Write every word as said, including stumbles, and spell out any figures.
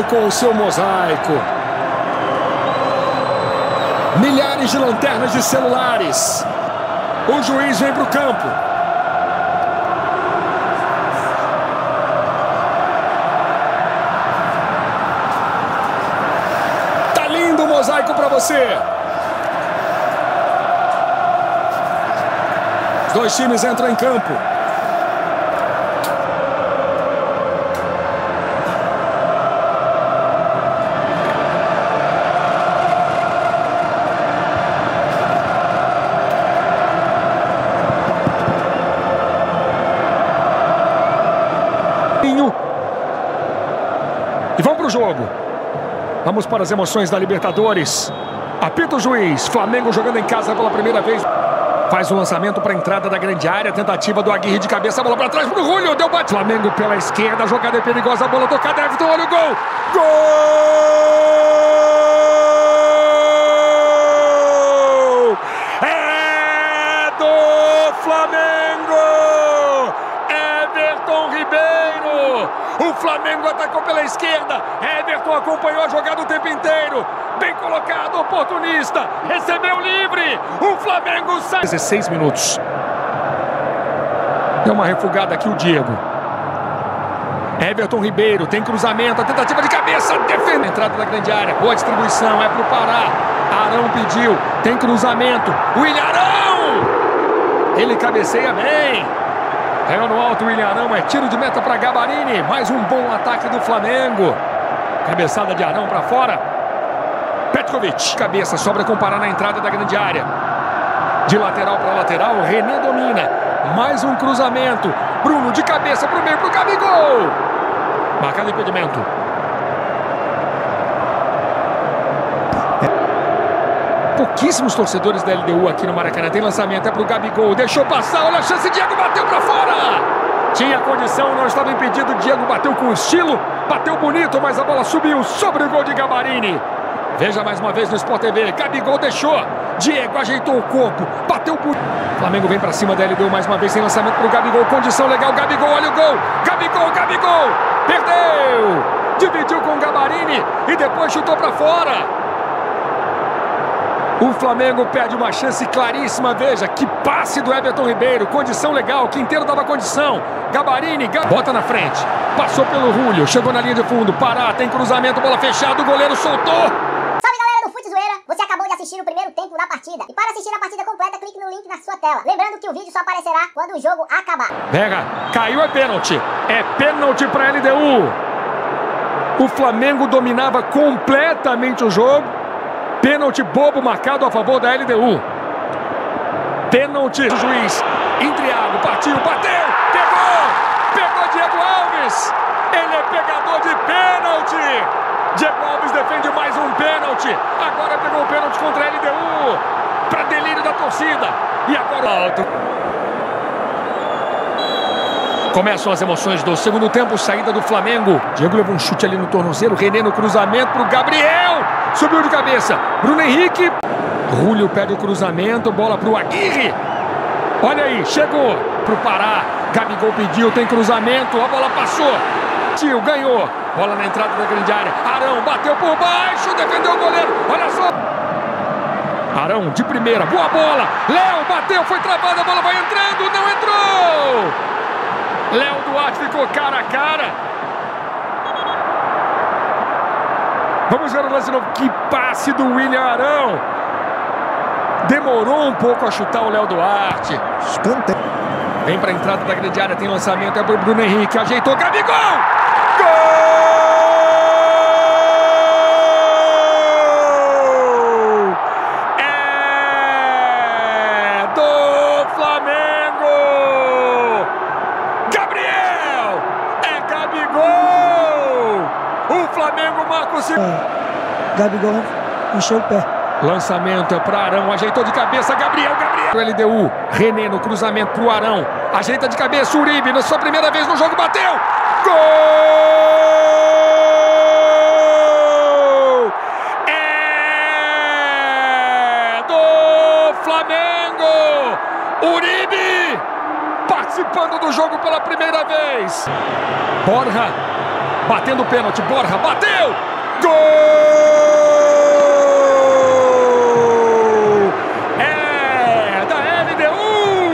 com o seu mosaico. Milhares de lanternas de celulares. O juiz vem para o campo. Tá lindo o mosaico para você. Os dois times entram em campo. E vamos para o jogo. Vamos para as emoções da Libertadores. Apita o juiz. Flamengo jogando em casa pela primeira vez. Faz o lançamento para a entrada da grande área. Tentativa do Aguirre de cabeça. A bola para trás para o Julio. Deu bate. Flamengo pela esquerda. A jogada é perigosa. A bola tocada. Everton. Olha o gol. Gol! É do Flamengo! Everton Ribeiro! O Flamengo atacou pela esquerda. Everton acompanhou a jogada o tempo inteiro. Bem colocado, oportunista. Recebeu livre. O Flamengo sai. dezesseis minutos. Deu uma refugada aqui o Diego. Everton Ribeiro tem cruzamento. A tentativa de cabeça. Defende a entrada da grande área. Boa distribuição. É pro Pará. Arão pediu. Tem cruzamento. William Arão. Ele cabeceia bem. Ganhou no alto o William Arão, é tiro de meta para Gabarini. Mais um bom ataque do Flamengo. Cabeçada de Arão para fora. Petkovic. Cabeça, sobra com Pará na entrada da grande área. De lateral para lateral, René domina. Mais um cruzamento. Bruno de cabeça para o meio, para o Gabigol. Marcado impedimento. Pouquíssimos torcedores da L D U aqui no Maracanã. Tem lançamento, é pro Gabigol. Deixou passar, olha a chance. Diego bateu pra fora. Tinha condição, não estava impedido. Diego bateu com estilo. Bateu bonito, mas a bola subiu sobre o gol de Gabarini. Veja mais uma vez no Sport T V. Gabigol deixou. Diego ajeitou o corpo. Bateu bonito. Flamengo vem pra cima da L D U mais uma vez. Sem lançamento pro Gabigol. Condição legal. Gabigol, olha o gol. Gabigol, Gabigol. Perdeu. Dividiu com o Gabarini e depois chutou pra fora. O Flamengo perde uma chance claríssima. Veja, que passe do Everton Ribeiro. Condição legal, Quinteiro dava condição. Gabarini, Gab... bota na frente. Passou pelo Julio, chegou na linha de fundo. Pará, tem cruzamento, bola fechada, o goleiro soltou. Salve galera do Fute Zoeira, você acabou de assistir o primeiro tempo da partida. E para assistir a partida completa, clique no link na sua tela. Lembrando que o vídeo só aparecerá quando o jogo acabar. Pega, caiu, é pênalti. É pênalti para a L D U. O Flamengo dominava completamente o jogo. Pênalti bobo marcado a favor da L D U. Pênalti do juiz. Intriago, partiu, bateu, pegou! Pegou Diego Alves! Ele é pegador de pênalti! Diego Alves defende mais um pênalti. Agora pegou o pênalti contra a L D U. Para delírio da torcida. E agora alto. Começam as emoções do segundo tempo, saída do Flamengo. Diego levou um chute ali no tornozelo. René no cruzamento para o Gabriel. Subiu de cabeça. Bruno Henrique. Julio pede o cruzamento. Bola para o Aguirre. Olha aí, chegou para o Pará. Gabigol pediu, tem cruzamento. A bola passou. Tio ganhou. Bola na entrada da grande área. Arão bateu por baixo. Defendeu o goleiro. Olha só. Arão de primeira. Boa bola. Léo bateu. Foi travada. A bola vai entrando. Não entrou. Léo Duarte ficou cara a cara. Vamos ver o lance novo. Que passe do William Arão. Demorou um pouco a chutar o Léo Duarte. Escanteio. Vem para a entrada da grande área. Tem lançamento. É para o Bruno Henrique. Ajeitou. Gabigol! Gol! É do Flamengo! Gabriel! É Gabigol! O Flamengo marca o segundo. É, Gabigol encheu o pé. Lançamento é para Arão, ajeitou de cabeça, Gabriel, Gabriel. O L D U, René no cruzamento para o Arão. Ajeita de cabeça, Uribe, na sua primeira vez no jogo, bateu. Gol! É do Flamengo! Uribe participando do jogo pela primeira vez. Borja Batendo o pênalti, Borja bateu! Gol!